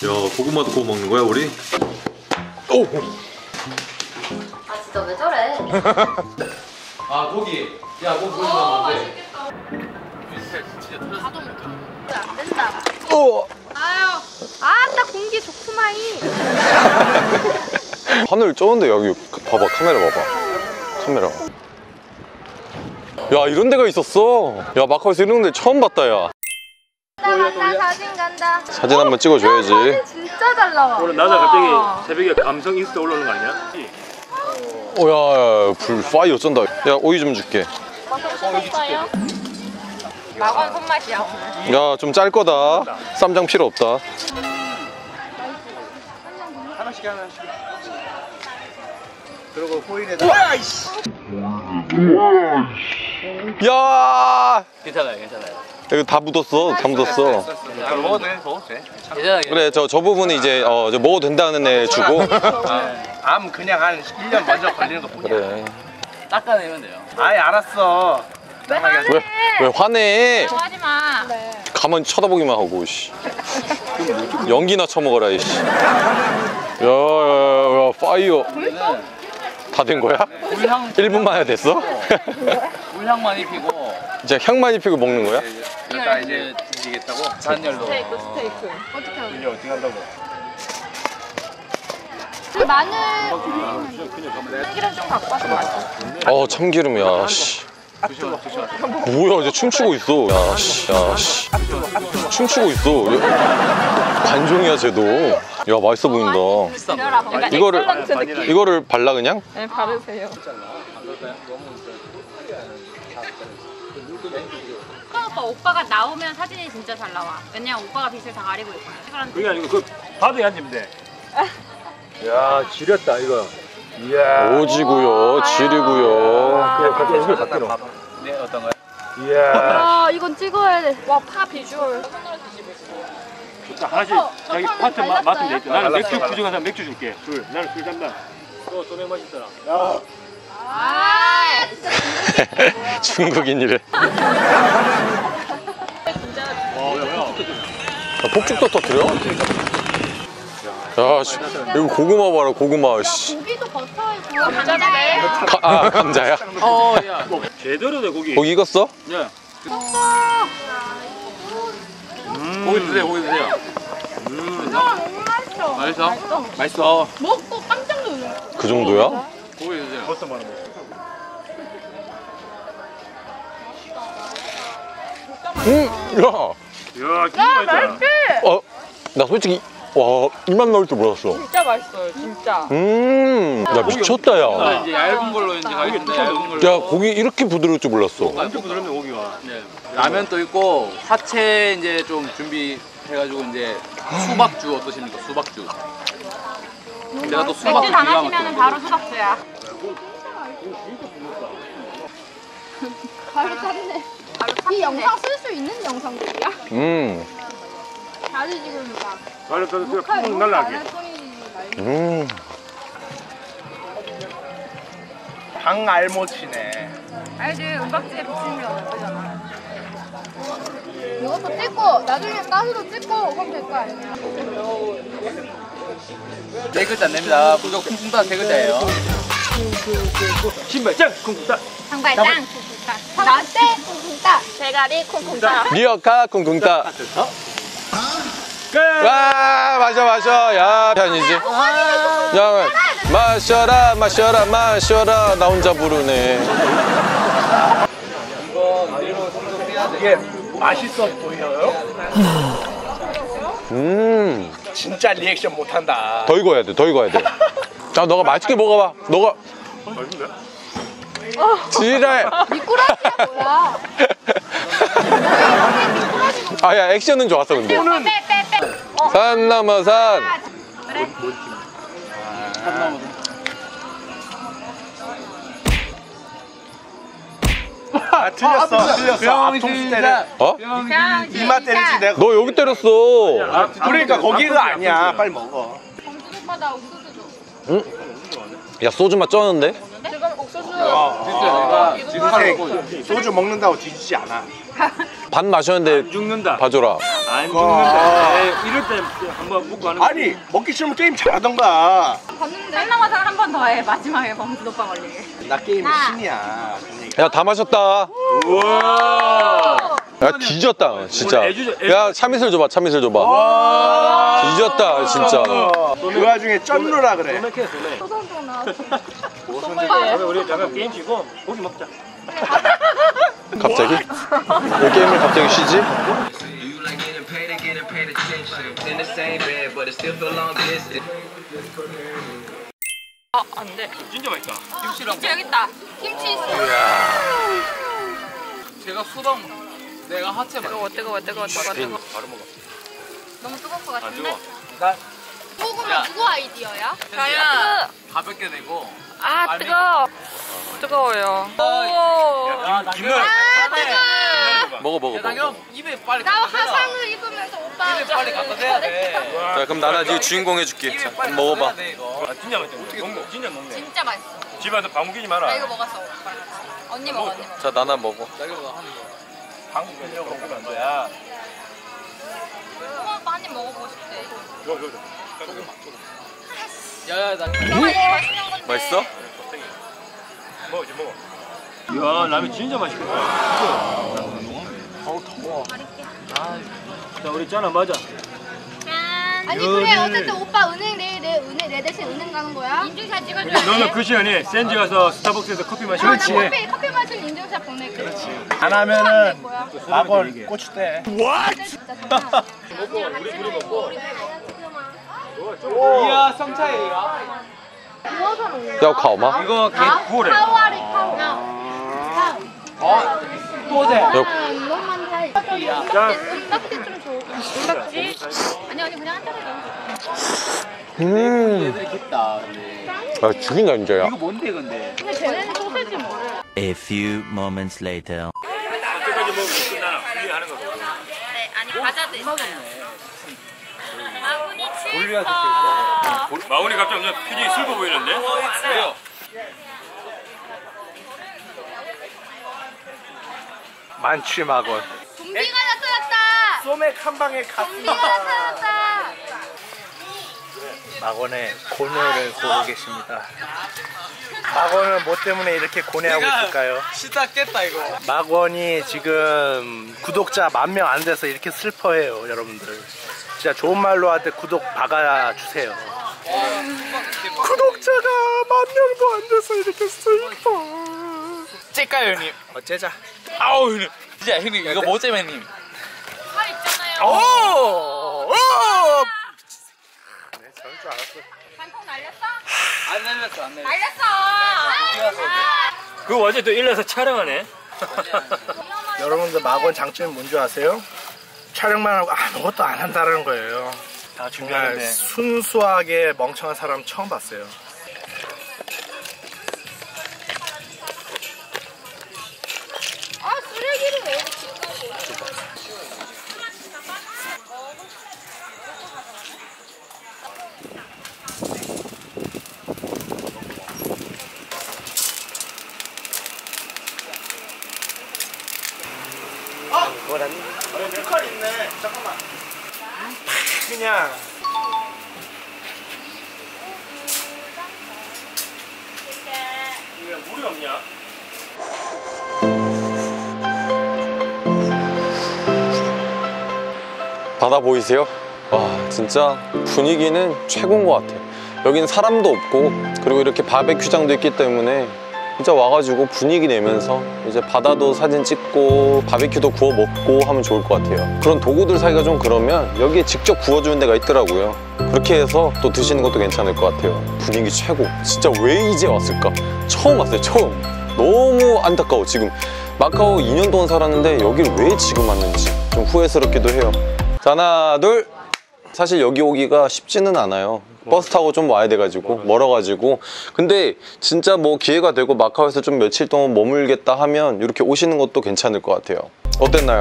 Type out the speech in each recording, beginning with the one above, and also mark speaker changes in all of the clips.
Speaker 1: 고구마도 구워 먹는 거야 우리? 오!
Speaker 2: 아 진짜 왜 저래?
Speaker 1: 아 고기. 야 고기 구워 먹는데.
Speaker 2: 안 된다.
Speaker 1: 오!
Speaker 2: 아유, 아따 공기 좋구마이.
Speaker 1: 하늘 쩌는데 여기 봐봐 카메라 봐봐. 카메라. 야 이런 데가 있었어. 야 마카오에서 이런 데 처음 봤다 야.
Speaker 2: 간다 사진 간다.
Speaker 1: 사진 한번 찍어줘야지.
Speaker 2: 사진 진짜 잘 나와.
Speaker 3: 오늘 나자 갑자기 새벽에 감성 인스타 올라오는 거 아니야?
Speaker 1: 오야 불 파이어 쩐다. 야 오이 좀 줄게.
Speaker 2: 맛없어요? 막원 손맛이야 오늘.
Speaker 1: 야 좀 짤 거다. 쌈장 필요 없다.
Speaker 3: 하나씩. 그리고 호일에다.
Speaker 1: 야
Speaker 3: 괜찮아요.
Speaker 1: 이거 다 묻었어. 다 묻었어.
Speaker 3: 먹어도 돼. 괜찮아요.
Speaker 1: 그래 저 부분이 이제 저 먹어도 된다는 애 주고.
Speaker 3: 암 그냥 한 1년 먼저 걸리는 거 뿐이야.
Speaker 1: 그래.
Speaker 4: 닦아내면 돼요.
Speaker 3: 아이 알았어.
Speaker 1: 왜 화내?
Speaker 2: 하지 마.
Speaker 1: 가만히 쳐다보기만 하고 씨. 연기나 쳐먹어라 이씨. 야 파이어. 다 된 거야?
Speaker 4: 물향
Speaker 1: 1분만 해야 됐어?
Speaker 4: 물향 많이 피고
Speaker 1: 이제 향만 입히고 먹는 거야?
Speaker 3: 나 이제 뒤지겠다고.
Speaker 4: 잔열로.
Speaker 2: 스테이크. 어떻게 하는
Speaker 3: 이제 어떻게 한다고?
Speaker 2: 그 마늘 참기름 좀 갖고 와서 맛있어.
Speaker 1: 참기름이야 씨. 뭐야 이제 춤추고 있어. 야 씨. 춤추고 있어. 관종이야 쟤도. 야 맛있어 보인다. 이거를 발라 그냥?
Speaker 2: 네 바르세요. 오빠가 나오면 사진이 진짜 잘 나와. 왜냐면 오빠가 빛을 다 가리고 있거든.
Speaker 3: 그게 아니고 그 바닥에 앉으면 돼. 야 지렸다 이거. 이야.
Speaker 1: 오지고요, 지리고요.
Speaker 3: 그래 갑자기 이걸 갖기로.
Speaker 4: 네, 어떤 거요?
Speaker 3: 이야.
Speaker 2: 와 이건 찍어야 돼. 와 파 비주얼.
Speaker 3: 하나씩 자기 파트 맡으면 돼. 나는 맥주 부족한 사람 맥주 줄게. 술. 나는 술 담당. 또 소맥 맛있더라. 야.
Speaker 2: 아 진짜
Speaker 1: 중국인이래. 폭죽도 터뜨려? 야, 씨, 이거 고구마 봐라, 고구마. 씨.
Speaker 2: 고기도 버터에 구워 감자네.
Speaker 1: 감자야?
Speaker 4: 야.
Speaker 3: 제대로 돼 고기.
Speaker 1: 고기 익었어?
Speaker 4: 예. 고기 드세요, 고기 드세요.
Speaker 2: 너무 맛있어.
Speaker 4: 맛있어?
Speaker 3: 맛있어.
Speaker 2: 먹고 깜짝 놀래.
Speaker 1: 그 정도야?
Speaker 4: 고기 드세요.
Speaker 3: 버섯 많아 먹어.
Speaker 1: 야,
Speaker 3: 이야 기가 맛있다.
Speaker 1: 나 솔직히, 와, 이만 나올 줄 몰랐어.
Speaker 2: 진짜 맛있어요, 진짜.
Speaker 1: 야, 미쳤다, 야.
Speaker 4: 이제 얇은 걸로 이제 가겠습니다. 얇은 걸로.
Speaker 1: 야, 고기 이렇게 부드러울 줄 몰랐어.
Speaker 3: 엄청 부드럽네 고기가.
Speaker 4: 네. 라면도 있고 화채 이제 좀 준비해가지고 이제 수박주 어떠십니까? 수박주. 내가 또 수박주
Speaker 2: 맥주 다
Speaker 4: 기가
Speaker 2: 마시면
Speaker 4: 막혀.
Speaker 2: 바로 수박주야. 바로 탔네. 이 영상 쓸 수 있는 영상들이야? 다들 지금 막
Speaker 3: 말을 더 푹 날라게. 방알모치네.
Speaker 2: 알지? 은박지에 붙이는 게 어떠잖아. 이것도 찍고 나중에 가수도 찍고 그럼 될 거 아니야?
Speaker 4: 네 글자 안 냅니다. 무조건 쿵쿵따 세 글자예요.
Speaker 3: 신발장 쿵쿵따.
Speaker 2: 장발장 쿵쿵따 나대 쿵쿵따 대가리 쿵쿵따
Speaker 1: 리어카 쿵쿵따. 와, 마셔. 야, 편이지. 야, 마셔라. 나 혼자 부르네.
Speaker 3: 이게 맛있어 보여요? 진짜 리액션 못한다.
Speaker 1: 더 익어야 돼. 자, 너가 맛있게 먹어봐. 너가.
Speaker 3: 맛있는데?
Speaker 1: 지랄.
Speaker 2: 미꾸라지야 뭐야?
Speaker 1: 야, 액션은 좋았어, 근데.
Speaker 2: 빼.
Speaker 1: 산 넘어 산.
Speaker 2: 그래.
Speaker 3: 틀렸어. 앞통수 때려.
Speaker 1: 어?
Speaker 3: 이마 때리지 내가.
Speaker 1: 너 여기 때렸어.
Speaker 3: 그러니까 거기가 아니야. 빨리 먹어.
Speaker 2: 오빠 나 옥수수 줘.
Speaker 1: 야, 소주 맛 쩌는데?
Speaker 2: 지금 옥수수
Speaker 4: 내가 지금
Speaker 3: 소주 먹는다고 뒤지지 않아.
Speaker 1: 반 마셨는데
Speaker 3: 안 죽는다.
Speaker 1: 봐줘라.
Speaker 3: 안 죽는다. 에이, 이럴 때 한번 먹고 하는 거.
Speaker 5: 아니 먹기 싫으면 게임 잘하던가.
Speaker 2: 봤는데 설나마상 한 번 더 해. 마지막에 범수 오빠 걸리게.
Speaker 5: 나 게임의 신이야.
Speaker 1: 야 다 마셨다.
Speaker 3: 우와.
Speaker 1: 야 뒤졌다 진짜.
Speaker 3: 오늘 애주죠,
Speaker 1: 야 참이슬 줘봐 참이슬 줘봐. 뒤졌다 진짜.
Speaker 5: 그 와중에 쩐누라 그래.
Speaker 3: 소맥해 소맥.
Speaker 2: 소송송 나왔어.
Speaker 3: 그러면 우리 잠깐 게임 쉬고 고기 먹자.
Speaker 1: 갑자기? 왜 게임을 갑자기 쉬지?
Speaker 6: You like getting paid attention. In the same bed, but it still feel long distance.
Speaker 2: 안 돼.
Speaker 3: 진짜 맛있다.
Speaker 4: 김치랑
Speaker 2: 김치 여기 있다. 김치 있어.
Speaker 4: 제가 수박 내가 하체
Speaker 2: 뜨거워.
Speaker 3: 바로 먹어.
Speaker 2: 너무 뜨거울 것
Speaker 3: 안
Speaker 2: 같은데?
Speaker 3: 죽어.
Speaker 2: 소금은 누구 아이디어야?
Speaker 4: 저야 가볍게 내고
Speaker 2: 아 뜨거워. 뜨거워요. 오.
Speaker 3: 김날.
Speaker 1: 먹어.
Speaker 4: 형 입에 빨리
Speaker 2: 나
Speaker 4: 갖다 대라.
Speaker 2: 화상을 입으면서 오빠
Speaker 4: 입에 빨리 갖다 대야 돼.
Speaker 1: 자 그럼 나나 지금 주인공 해줄게.
Speaker 4: 입에
Speaker 1: 자,
Speaker 4: 빨리
Speaker 1: 한번 먹어봐.
Speaker 4: 갖다 대야 돼, 이거.
Speaker 3: 아 진짜 맛있다. 먹네. 진짜 먹네.
Speaker 2: 진짜 맛있어.
Speaker 3: 집에 와서 밥 먹이지
Speaker 2: 나
Speaker 3: 마라.
Speaker 2: 이거 먹었어. 오빠랑 같이. 언니 먹어. 언니 먹어.
Speaker 1: 자 나나 먹어.
Speaker 4: 자기보다 하는 거.
Speaker 3: 밥 먹이려고 먹으면 안 돼. 야.
Speaker 2: 소금 오빠 한 입 먹어보고 싶대.
Speaker 3: 저.
Speaker 4: 야야 나
Speaker 2: 너가 이거 맛있는 건데.
Speaker 1: 맛있어?
Speaker 3: 먹어 지금 먹어. 이야 라면 진짜 맛있겠다. 자 우리 짠아 맞아.
Speaker 7: 아니 그래 어쨌든 오빠 은행 내 대신 은행 가는 거야?
Speaker 2: 인증샷 찍어줘야지.
Speaker 3: 너는 그 시간에 센지 가서 스타벅스에서 커피 마시고.
Speaker 7: 아, 나 커피 마시는 인증샷 보낼게. 그렇지.
Speaker 5: 안 하면은 막을 고추대.
Speaker 7: 진짜 장난.
Speaker 4: 이야 성차이가
Speaker 1: 뼈 가오마?
Speaker 3: 이거 개 구워래.
Speaker 7: 카와리 카우.
Speaker 4: 또제
Speaker 7: 이것만 사.
Speaker 3: 자.
Speaker 7: 은박지 좀 줘.
Speaker 2: 은박지? 아니 그냥 한 잔에 넣어.
Speaker 4: 얘들이 깊다 근데
Speaker 1: 아 죽인다 진짜야.
Speaker 4: 이거 뭔데 근데
Speaker 7: 근데 쟤네는 소세지 뭐래?
Speaker 8: A few moments later.
Speaker 3: 언제까지 먹으면 끝나나? 우리 하는 거.
Speaker 2: 네, 아니 과자도 있어요. 마구니 칠퍼.
Speaker 3: 마훈이 갑자기 엄청 표정이 슬퍼 보이는데?
Speaker 4: 왜요?
Speaker 5: 만취 막원.
Speaker 7: 좀비가 나타났다.
Speaker 5: 소맥 한 방에
Speaker 7: 좀비가
Speaker 5: 갔습니다.
Speaker 7: 나타났다.
Speaker 5: 막원의 고뇌를 보고 계십니다. 막원은 뭐 때문에 이렇게 고뇌하고 있을까요?
Speaker 4: 시작됐다 이거
Speaker 5: 막원이 지금 구독자 10,000명 안 돼서 이렇게 슬퍼해요, 여러분들. 진짜 좋은 말로 할 때 구독 박아주세요. 구독자가 10,000명도 안 돼서 이렇게 슬퍼.
Speaker 4: 째까요 형님
Speaker 5: 어째자.
Speaker 4: 아우 형님 진짜 형님 이거 뭐 째면 형님
Speaker 2: 살 있잖아요.
Speaker 5: 오! 오! 네, 저럴 줄 알았어.
Speaker 2: 반통 날렸어?
Speaker 4: 안 날렸어 안 날렸어
Speaker 2: 날렸어.
Speaker 3: 그거 완전 또 일러서 촬영하네.
Speaker 5: 여러분들 막원 장점이 뭔지 아세요? 촬영만 하고 아무것도 안 한다는 거예요.
Speaker 3: 다
Speaker 5: 정말
Speaker 3: 준비하는데.
Speaker 5: 순수하게 멍청한 사람 처음 봤어요.
Speaker 7: 아 쓰레기를 왜 이렇게 갖고?
Speaker 5: 밀칼 있네. 잠깐만. 그냥
Speaker 3: 왜 물이 없냐?
Speaker 1: 바다 보이세요? 와 진짜 분위기는 최고인 것 같아요. 여기는 사람도 없고 그리고 이렇게 바베큐장도 있기 때문에 진짜 와가지고 분위기 내면서 이제 바다도 사진 찍고 바베큐도 구워 먹고 하면 좋을 것 같아요. 그런 도구들 사기가 좀 그러면 여기에 직접 구워주는 데가 있더라고요. 그렇게 해서 또 드시는 것도 괜찮을 것 같아요. 분위기 최고. 진짜 왜 이제 왔을까? 처음 왔어요. 처음. 너무 안타까워. 지금 마카오 2년 동안 살았는데 여기를 왜 지금 왔는지 좀 후회스럽기도 해요. 자 하나 둘. 사실 여기 오기가 쉽지는 않아요. 버스 타고 좀 와야 돼가지고 멀어가지고. 근데 진짜 뭐 기회가 되고 마카오에서 좀 며칠 동안 머물겠다 하면 이렇게 오시는 것도 괜찮을 것 같아요. 어땠나요?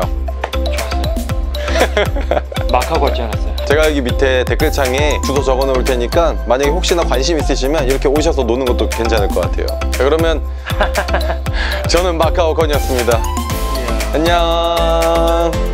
Speaker 3: 마카오 같지 않았어요?
Speaker 1: 제가 여기 밑에 댓글창에 주소 적어 놓을 테니까 만약에 혹시나 관심 있으시면 이렇게 오셔서 노는 것도 괜찮을 것 같아요. 자 그러면 저는 마카오 건이었습니다. 안녕.